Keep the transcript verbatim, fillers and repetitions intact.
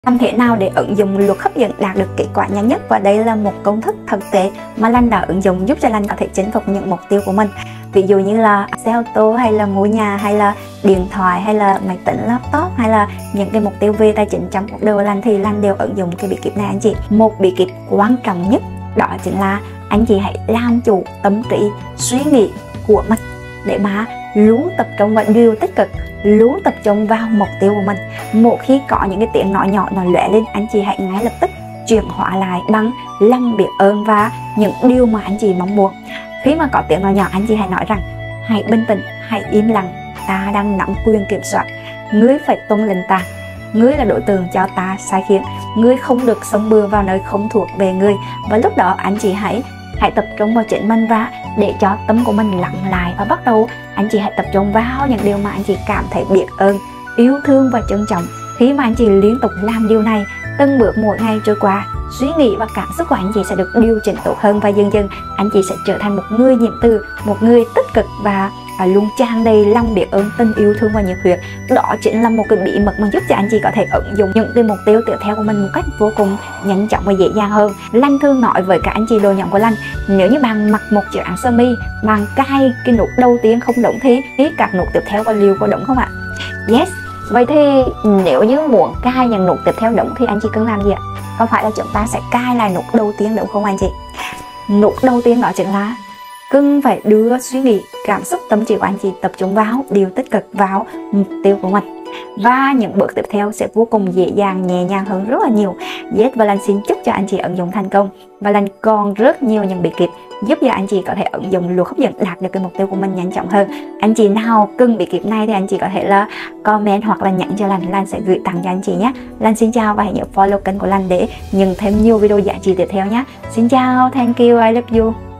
Làm thế nào để ứng dụng luật hấp dẫn đạt được kết quả nhanh nhất? Và đây là một công thức thực tế mà Lanh đã ứng dụng giúp cho Lanh có thể chinh phục những mục tiêu của mình. Ví dụ như là xe ô tô, hay là ngôi nhà, hay là điện thoại, hay là máy tính laptop, hay là những cái mục tiêu về tài chính trong cuộc đời của Lanh thì Lanh đều ứng dụng cái bí kíp này anh chị. Một bí kíp quan trọng nhất đó chính là anh chị hãy làm chủ tâm trí suy nghĩ của mình để mà luôn tập trung vào điều tích cực, luôn tập trung vào mục tiêu của mình. Một khi có những cái tiếng nói nhỏ nó lóe lên, anh chị hãy ngay lập tức chuyển hóa lại bằng lòng biết ơn và những điều mà anh chị mong muốn. Khi mà có tiếng nói nhỏ, anh chị hãy nói rằng hãy bình tĩnh, hãy im lặng, ta đang nắm quyền kiểm soát, ngươi phải tuân lệnh ta, ngươi là đối tượng cho ta sai khiến, ngươi không được sống bừa vào nơi không thuộc về ngươi. Và lúc đó anh chị hãy hãy tập trung vào chính mình và để cho tâm của mình lặng lại, và bắt đầu anh chị hãy tập trung vào những điều mà anh chị cảm thấy biết ơn, yêu thương và trân trọng. Khi mà anh chị liên tục làm điều này, từng bước mỗi ngày trôi qua, suy nghĩ và cảm xúc của anh chị sẽ được điều chỉnh tốt hơn, và dần dần anh chị sẽ trở thành một người nhiệm từ, một người tích cực và và luôn tràn đầy lòng biết ơn, tình yêu thương và nhiệt huyết. Đó chính là một cái bí mật mà giúp cho anh chị có thể ứng dụng những cái mục tiêu tiếp theo của mình một cách vô cùng nhanh chóng và dễ dàng hơn. Lanh thường nói với các anh chị đồ nhóm của Lanh, nếu như bạn mặc một chiếc áo sơ mi, bạn cài cái nút đầu tiên không đúng thì các nút tiếp theo có liệu có đúng không ạ? Yes. Vậy thì nếu như muốn cài những nút tiếp theo đúng thì anh chị cần làm gì ạ? Không phải là chúng ta sẽ cài lại nút đầu tiên đúng không anh chị? Nút đầu tiên đó chính là cần phải đưa suy nghĩ, cảm xúc, tâm trí của anh chị tập trung vào điều tích cực, vào mục tiêu của mình, và những bước tiếp theo sẽ vô cùng dễ dàng, nhẹ nhàng hơn rất là nhiều. Yes, và Lanh xin chúc cho anh chị ứng dụng thành công, và Lanh còn rất nhiều những bí kíp giúp cho anh chị có thể ứng dụng luật hấp dẫn đạt được cái mục tiêu của mình nhanh chóng hơn. Anh chị nào cần bí kíp này thì anh chị có thể là comment hoặc là nhắn cho Lanh, Lanh sẽ gửi tặng cho anh chị nhé. Lanh xin chào và hãy nhớ follow kênh của Lanh để nhận thêm nhiều video giá trị tiếp theo nhé. Xin chào, thank you, I love you.